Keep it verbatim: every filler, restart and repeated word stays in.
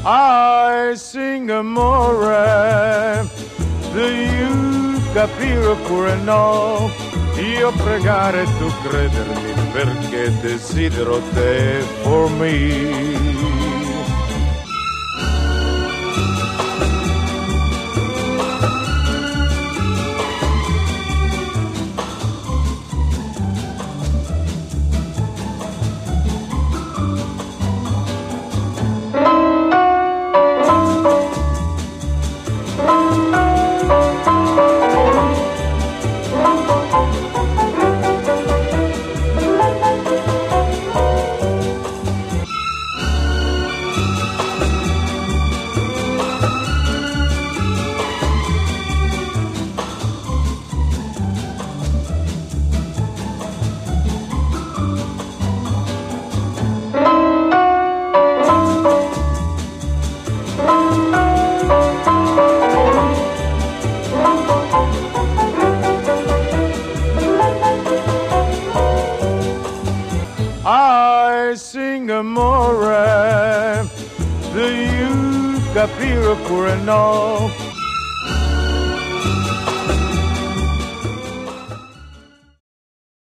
I sing amore, devi capire oppure no, io pregare tu credermi perché desidero te for me. I sing amore, devi capire oppure no.